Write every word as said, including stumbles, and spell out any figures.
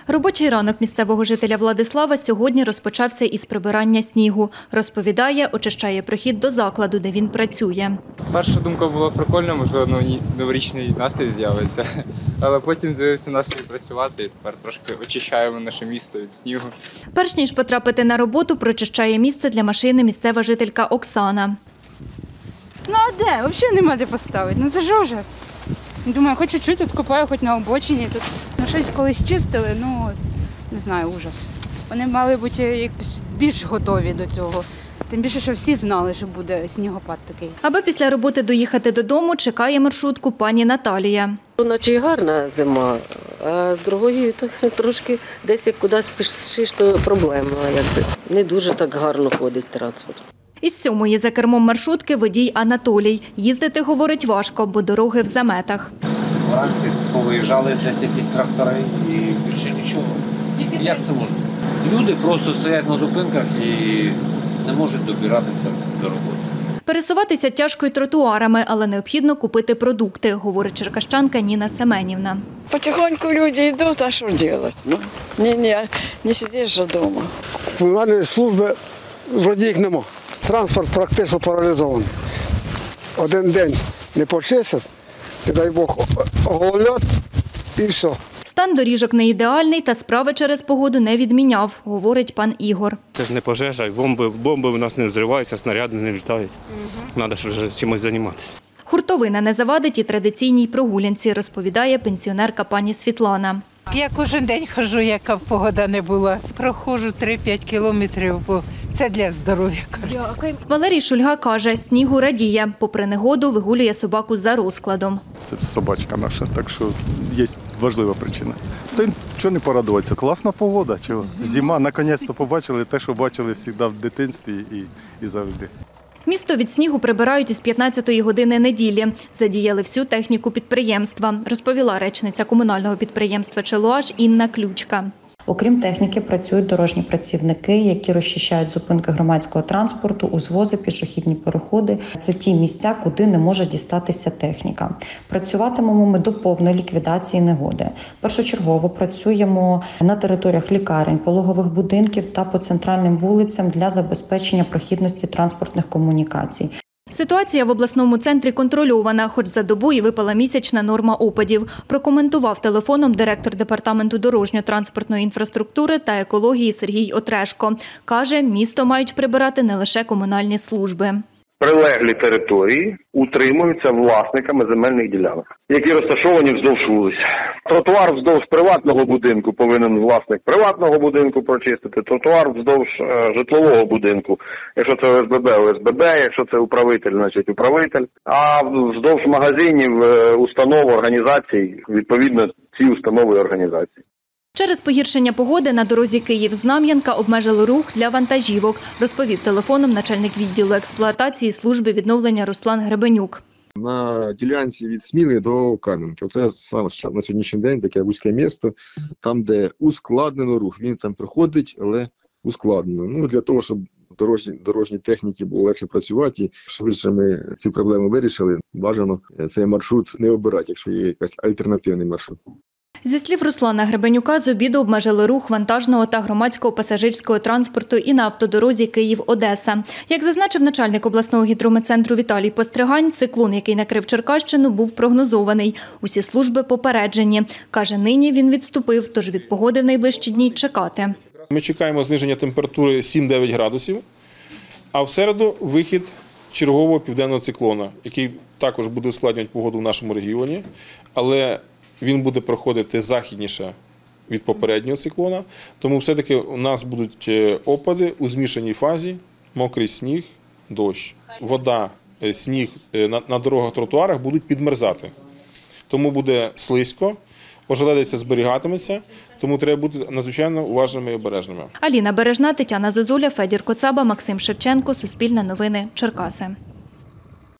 Робочий ранок місцевого жителя Владислава сьогодні розпочався із прибирання снігу. Розповідає, очищає прохід до закладу, де він працює. Перша думка була прикольна, можливо, новорічний настрій з'явиться. Але потім з'явився настрій працювати і тепер трошки очищаємо наше місто від снігу. Перш ніж потрапити на роботу, прочищає місце для машини місцева жителька Оксана. Ну а де? Взагалі нема де поставити. Ну це ж ужас. Думаю, хоч чуть-чуть тут купаю, хоч на обочині. Тут ну, щось колись чистили, ну не знаю, ужас. Вони мали бути якось більш готові до цього. Тим більше, що всі знали, що буде снігопад такий. Аби після роботи доїхати додому, чекає маршрутку пані Наталія. Наче й гарна зима, а з другої то трошки десь як кудись спішиш, то проблема. Якби. Не дуже так гарно ходить транспорт. Із сьомої за кермом маршрутки водій Анатолій. Їздити, говорить, важко, бо дороги в заметах. Вранці повиїжджали десь якісь трактори і більше нічого. Як це може? Люди просто стоять на зупинках і не можуть добиратися до роботи. Пересуватися тяжко й тротуарами, але необхідно купити продукти, говорить черкащанка Ніна Семенівна. Потихоньку люди йдуть, а що робити? Ну, не, не, не сидиш же вдома. Комунальні служби вроді їх нема. Транспорт практично паралізований. Один день не почистять, не дай Бог, оголять і все. Стан доріжок не ідеальний, та справи через погоду не відміняв, говорить пан Ігор. Це ж не пожежа, бомби, бомби в нас не взриваються, снаряди не літають. Треба ж вже чимось займатися. Хуртовина не завадить і традиційній прогулянці, розповідає пенсіонерка пані Світлана. Я кожен день ходжу, яка б погода не була. Проходжу три-п'ять кілометрів, бо це для здоров'я корисно. Валерій Шульга каже, снігу радіє. Попри негоду, вигулює собаку за розкладом. Це собачка наша, так що є важлива причина. Та чого не порадуватися? Класна погода. Чого? Зима, наконець-то побачили те, що бачили завжди в дитинстві і, і завжди. Місто від снігу прибирають із п'ятнадцятої години неділі. Задіяли всю техніку підприємства, розповіла речниця комунального підприємства «Челуаш» Інна Ключка. Окрім техніки, працюють дорожні працівники, які розчищають зупинки громадського транспорту, узвози, пішохідні переходи. Це ті місця, куди не може дістатися техніка. Працюватимемо ми до повної ліквідації негоди. Першочергово працюємо на територіях лікарень, пологових будинків та по центральним вулицям для забезпечення прохідності транспортних комунікацій. Ситуація в обласному центрі контрольована, хоч за добу і випала місячна норма опадів. Прокоментував телефоном директор департаменту дорожньо-транспортної інфраструктури та екології Сергій Отрешко. Каже, місто мають прибирати не лише комунальні служби. Прилеглі території утримуються власниками земельних ділянок, які розташовані вздовж вулиць. Тротуар вздовж приватного будинку повинен власник приватного будинку прочистити, тротуар вздовж е, житлового будинку. Якщо це О С Б Б, О С Б Б, якщо це управитель, значить управитель. А вздовж магазинів, е, установ, організацій, відповідно, ці установи і організації. Через погіршення погоди на дорозі Київ-Знам'янка обмежили рух для вантажівок, розповів телефоном начальник відділу експлуатації служби відновлення Руслан Гребенюк. На ділянці від Сміли до Кам'янки. Оце саме на сьогоднішній день таке вузьке місто, там, де ускладнено рух. Він там проходить, але ускладнено. Ну, для того, щоб дорожні, дорожні техніки було легше працювати, і швидше ми ці проблеми вирішили, бажано цей маршрут не обирати, якщо є якийсь альтернативний маршрут. Зі слів Руслана Гребенюка, з обіду обмежили рух вантажного та громадського пасажирського транспорту і на автодорозі Київ-Одеса. Як зазначив начальник обласного гідрометцентру Віталій Постригань, циклон, який накрив Черкащину, був прогнозований. Усі служби попереджені. Каже, нині він відступив, тож від погоди в найближчі дні чекати. Ми чекаємо зниження температури сім-дев'ять градусів, а в середу вихід чергового південного циклона, який також буде ускладнювати погоду в нашому регіоні, але він буде проходити західніше від попереднього циклона, тому все-таки у нас будуть опади у змішаній фазі, мокрий сніг, дощ. Вода, сніг на дорогах, тротуарах будуть підмерзати. Тому буде слизько, ожеледиця зберігатиметься, тому треба бути надзвичайно уважними і обережними. Аліна Бережна, Тетяна Зозуля, Федір Коцаба, Максим Шевченко, Суспільне новини, Черкаси.